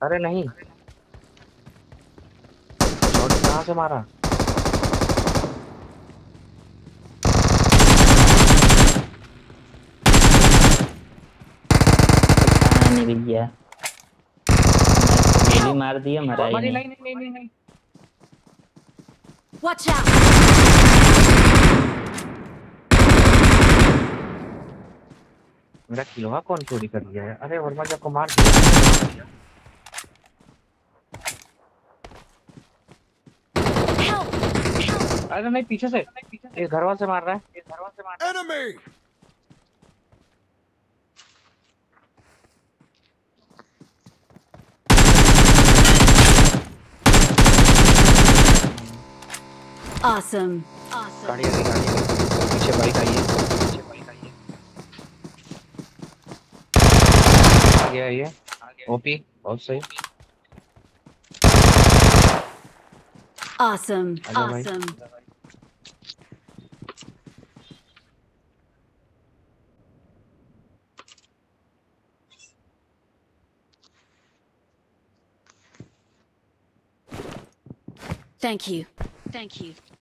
अरे नहीं, शॉट कहाँ से मारा? हाँ नहीं भैया, गोली Help! मार दिया, मरा और ही मारी, नहीं। नहीं नहीं नहीं नहीं नहीं। Watch out! मेरा खिलौना कौन चोरी कर लिया है? अरे वर्मा जी, आपको मार दिया। Help! अरे नहीं, पीछे से, इस घर वाले से मार रहा है। Enemy! Awesome. गाड़ी आ गई, गाड़ी आ गई, पीछे बाइक आई है। आगे आई है। ओपी, बहुत सही। Awesome. आजा भाई। Thank you.